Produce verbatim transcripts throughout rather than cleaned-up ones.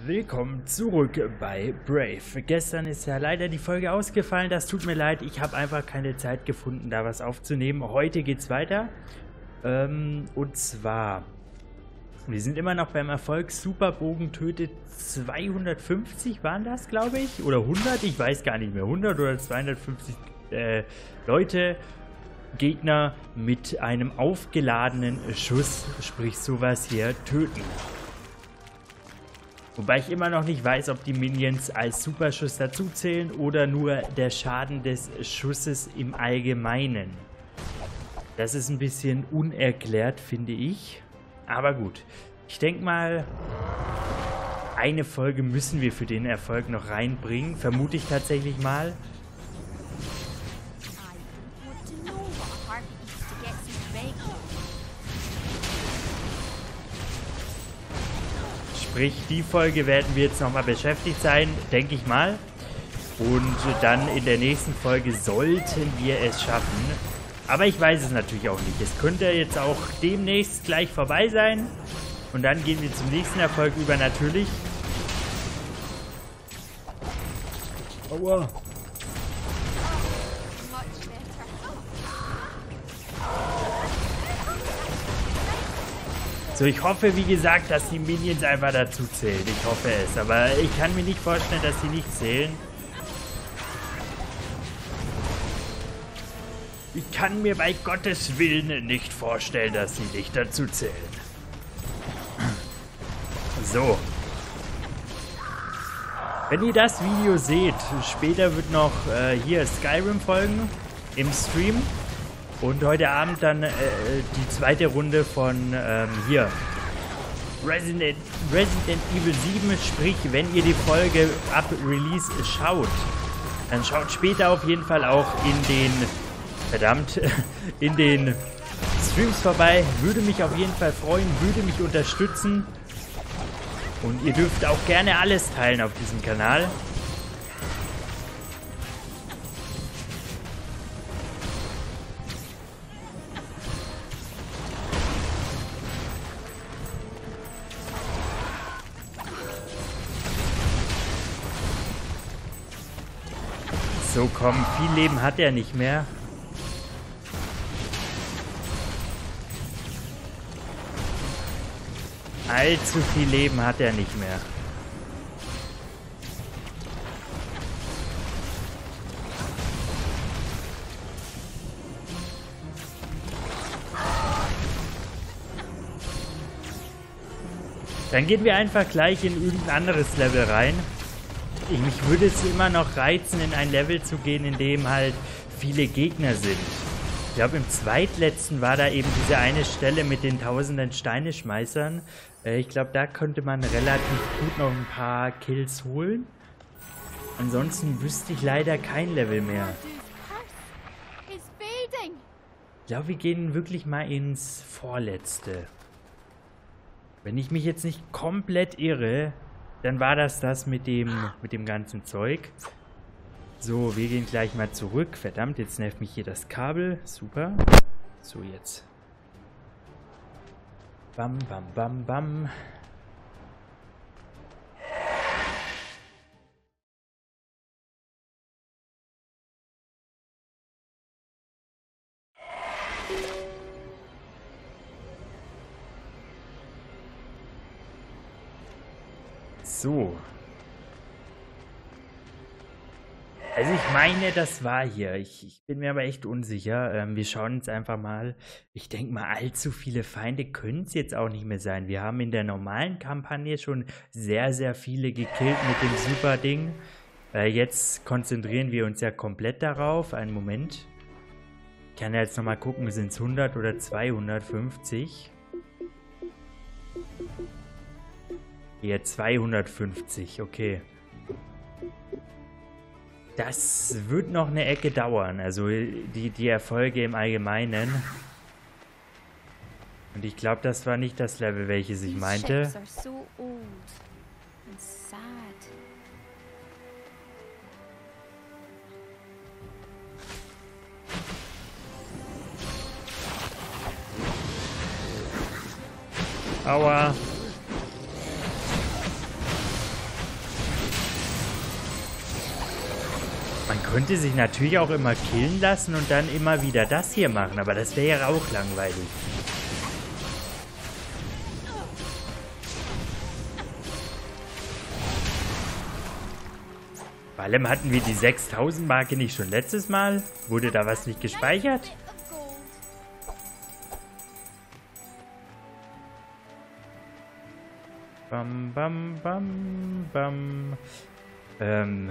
Willkommen zurück bei Brave. Gestern ist ja leider die Folge ausgefallen, das tut mir leid, ich habe einfach keine Zeit gefunden, da was aufzunehmen. Heute geht's weiter. Ähm, und zwar, wir sind immer noch beim Erfolg, Superbogen tötet zweihundertfünfzig, waren das, glaube ich? Oder hundert, ich weiß gar nicht mehr, hundert oder zweihundertfünfzig äh, Leute, Gegner mit einem aufgeladenen Schuss, sprich sowas hier, töten. Wobei ich immer noch nicht weiß, ob die Minions als Superschuss dazu zählen oder nur der Schaden des Schusses im Allgemeinen. Das ist ein bisschen unerklärt, finde ich. Aber gut, ich denke mal, eine Folge müssen wir für den Erfolg noch reinbringen. Vermute ich tatsächlich mal. Sprich, die Folge werden wir jetzt nochmal beschäftigt sein, denke ich mal. Und dann in der nächsten Folge sollten wir es schaffen. Aber ich weiß es natürlich auch nicht. Es könnte jetzt auch demnächst gleich vorbei sein. Und dann gehen wir zum nächsten Erfolg über natürlich. Aua. So, ich hoffe, wie gesagt, dass die Minions einfach dazu zählen. Ich hoffe es. Aber ich kann mir nicht vorstellen, dass sie nicht zählen. Ich kann mir bei Gottes Willen nicht vorstellen, dass sie nicht dazu zählen. So. Wenn ihr das Video seht, später wird noch äh, hier Skyrim folgen im Stream. Und heute Abend dann äh, die zweite Runde von ähm, hier Resident, Resident Evil sieben. Sprich, wenn ihr die Folge ab Release schaut, dann schaut später auf jeden Fall auch in den, verdammt, in den Streams vorbei. Würde mich auf jeden Fall freuen, würde mich unterstützen. Und ihr dürft auch gerne alles teilen auf diesem Kanal. So, komm, viel Leben hat er nicht mehr. Allzu viel Leben hat er nicht mehr. Dann gehen wir einfach gleich in irgendein anderes Level rein. Ich, mich würde es immer noch reizen, in ein Level zu gehen, in dem halt viele Gegner sind. Ich glaube, im zweitletzten war da eben diese eine Stelle mit den tausenden Steineschmeißern. Äh, ich glaube, da könnte man relativ gut noch ein paar Kills holen. Ansonsten wüsste ich leider kein Level mehr. Ich glaube, wir gehen wirklich mal ins Vorletzte. Wenn ich mich jetzt nicht komplett irre, dann war das das mit dem, mit dem ganzen Zeug. So, wir gehen gleich mal zurück. Verdammt, jetzt nervt mich hier das Kabel. Super. So, jetzt. Bam, bam, bam, bam. So. Also ich meine, das war hier. Ich, ich bin mir aber echt unsicher. Ähm, wir schauen uns einfach mal. Ich denke mal, allzu viele Feinde können es jetzt auch nicht mehr sein. Wir haben in der normalen Kampagne schon sehr, sehr viele gekillt mit dem Super-Ding. Äh, jetzt konzentrieren wir uns ja komplett darauf. Einen Moment. Ich kann ja jetzt nochmal gucken, sind es hundert oder zweihundertfünfzig? Hier zweihundertfünfzig, okay. Das wird noch eine Ecke dauern, also die, die Erfolge im Allgemeinen. Und ich glaube, das war nicht das Level, welches ich meinte. Aua. könnte sich natürlich auch immer killen lassen und dann immer wieder das hier machen, aber das wäre ja auch langweilig. Vor allem hatten wir die sechstausend Marke nicht schon letztes Mal? Wurde da was nicht gespeichert? Bam, bam, bam, bam. Ähm.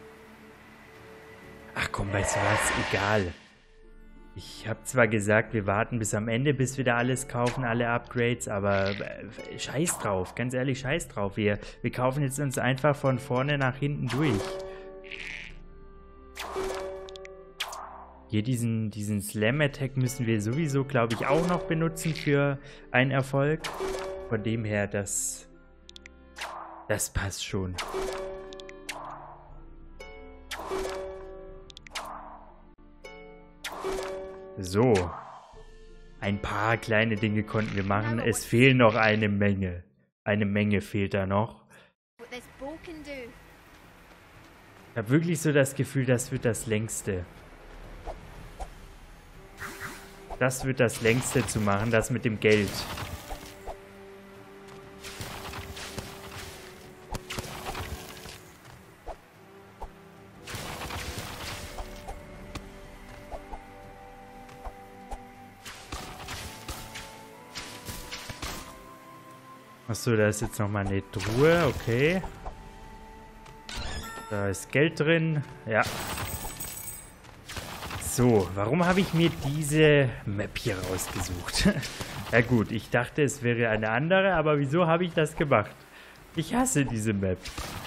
Ach komm, weißt du was? Egal. Ich habe zwar gesagt, wir warten bis am Ende, bis wir da alles kaufen, alle Upgrades, aber äh, scheiß drauf, ganz ehrlich, scheiß drauf. Wir, wir kaufen jetzt uns einfach von vorne nach hinten durch. Hier diesen, diesen Slam Attack müssen wir sowieso, glaube ich, auch noch benutzen für einen Erfolg. Von dem her, das, das passt schon. So. Ein paar kleine Dinge konnten wir machen. Es fehlen noch eine Menge. Eine Menge fehlt da noch. Ich habe wirklich so das Gefühl, das wird das längste. Das wird das längste zu machen, das mit dem Geld. Achso, da ist jetzt nochmal eine Truhe, okay. Da ist Geld drin, ja. So, warum habe ich mir diese Map hier rausgesucht? Ja gut, ich dachte, es wäre eine andere, aber wieso habe ich das gemacht? Ich hasse diese Map.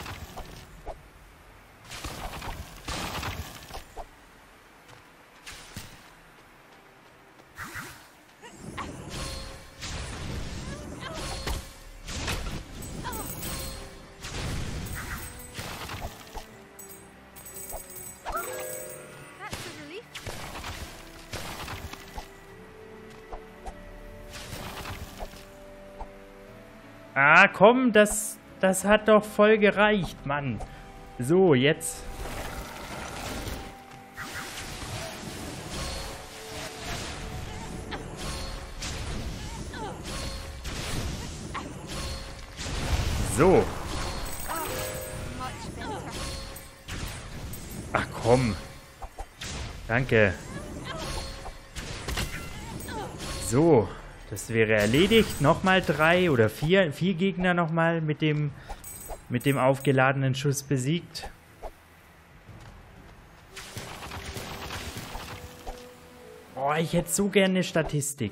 Ah, komm, das, das hat doch voll gereicht, Mann. So, jetzt. So. Ach, komm. Danke. So. Das wäre erledigt. Nochmal drei oder vier, vier Gegner nochmal mit dem, mit dem aufgeladenen Schuss besiegt. Oh, ich hätte so gerne eine Statistik.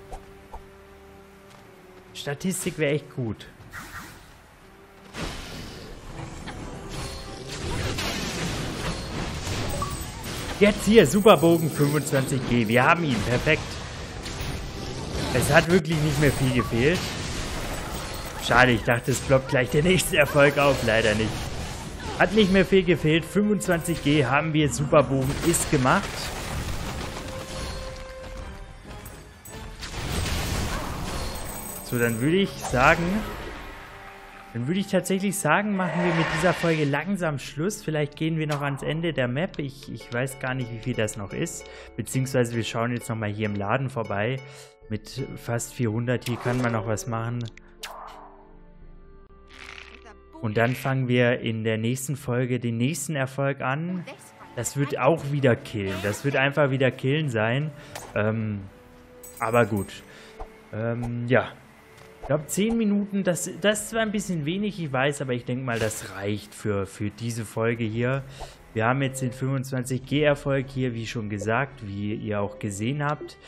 Statistik wäre echt gut. Jetzt hier, Superbogen fünfundzwanzig G. Wir haben ihn, perfekt. Es hat wirklich nicht mehr viel gefehlt. Schade, ich dachte, es ploppt gleich der nächste Erfolg auf. Leider nicht. Hat nicht mehr viel gefehlt. fünfundzwanzig G haben wir. Superbogen ist gemacht. So, dann würde ich sagen... Dann würde ich tatsächlich sagen, machen wir mit dieser Folge langsam Schluss. Vielleicht gehen wir noch ans Ende der Map. Ich, ich weiß gar nicht, wie viel das noch ist. Beziehungsweise wir schauen jetzt nochmal hier im Laden vorbei. Mit fast vierhundert, hier kann man noch was machen. Und dann fangen wir in der nächsten Folge den nächsten Erfolg an. Das wird auch wieder killen. Das wird einfach wieder killen sein. Ähm, aber gut. Ähm, ja. Ich glaube, zehn Minuten, das, das ist zwar ein bisschen wenig, ich weiß, aber ich denke mal, das reicht für, für diese Folge hier. Wir haben jetzt den fünfundzwanzig G Erfolg hier, wie schon gesagt, wie ihr auch gesehen habt.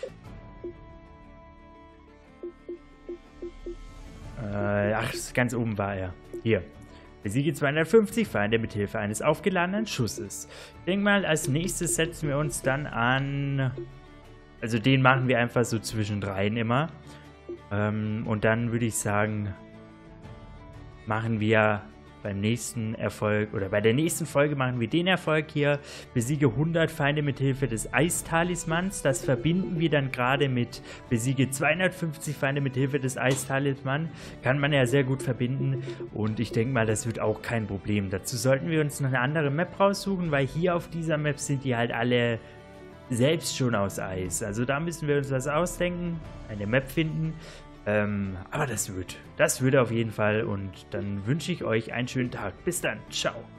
Äh, ach, ganz oben war er. Hier. Besiege zweihundertfünfzig Feinde mit Hilfe eines aufgeladenen Schusses. Ich denke mal, als nächstes setzen wir uns dann an... Also den machen wir einfach so zwischendrein immer. Ähm, und dann würde ich sagen, machen wir beim nächsten Erfolg oder bei der nächsten Folge machen wir den Erfolg hier. Besiege hundert Feinde mit Hilfe des Eistalismans. Das verbinden wir dann gerade mit besiege zweihundertfünfzig Feinde mit Hilfe des Eistalismans. Kann man ja sehr gut verbinden und ich denke mal, das wird auch kein Problem. Dazu sollten wir uns noch eine andere Map raussuchen, weil hier auf dieser Map sind die halt alle selbst schon aus Eis. Also da müssen wir uns was ausdenken, eine Map finden. Ähm, aber das wird, das wird auf jeden Fall und dann wünsche ich euch einen schönen Tag. Bis dann, ciao.